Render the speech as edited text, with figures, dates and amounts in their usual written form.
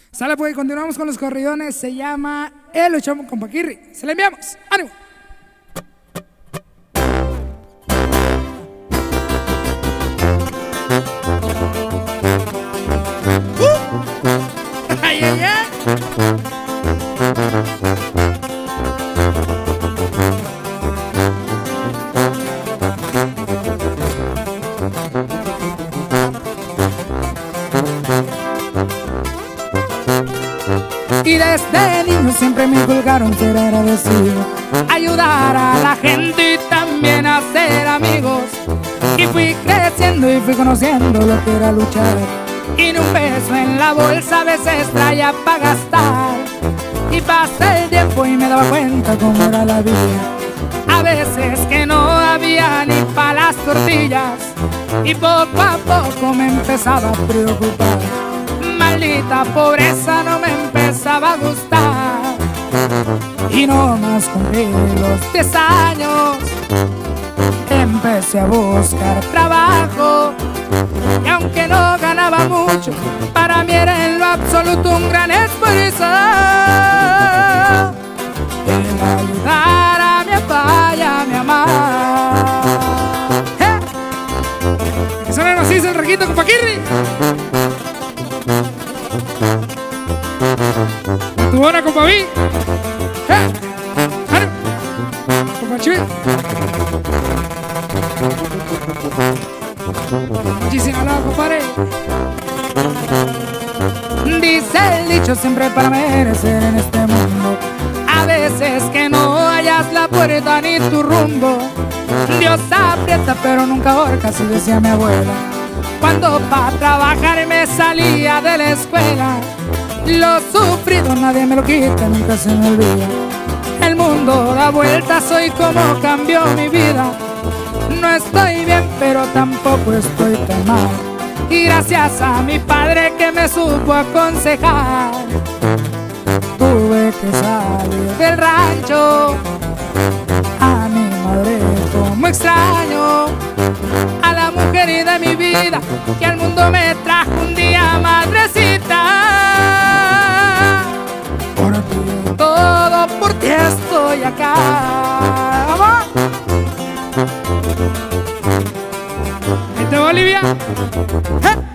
Sale pues, continuamos con los corridones. Se llama El Luchón con Paquirri. Se le enviamos. ¡Ánimo! ¡Ay, ay, ay! Y desde niño siempre me inculcaron ser agradecido, ayudar a la gente y también a ser amigos. Y fui creciendo y fui conociendo lo que era luchar. Y ni un peso en la bolsa a veces traía para gastar. Y pasé el tiempo y me daba cuenta cómo era la vida. A veces que no había ni para las tortillas. Y poco a poco me empezaba a preocupar. Maldita pobreza no me empezaba a gustar. Y no más cumplí los 10 años, empecé a buscar trabajo. Y aunque no ganaba mucho, para mí era en lo absoluto un gran esfuerzo el ayudar a mi papá y a mi mamá. Que suena así el requito con Paquirri. Tu buena compa mí. Compa Chuy. Muchísimas gracias, compadre. Dice el dicho siempre para merecer en este mundo. A veces que no hallas la puerta ni tu rumbo. Dios aprieta pero nunca ahorca, así decía mi abuela. Cuando para trabajar me salía de la escuela. Lo sufrido nadie me lo quita, nunca se me olvida. El mundo da vueltas, hoy como cambió mi vida. No estoy bien, pero tampoco estoy tan mal. Y gracias a mi padre que me supo aconsejar, tuve que salir del rancho. A mi madre como extraño, a la mujer de mi vida que al mundo me trajo un día, madrecita. Por ti, todo por ti estoy acá. ¡Vamos! ¿Viste, Bolivia? ¿Eh?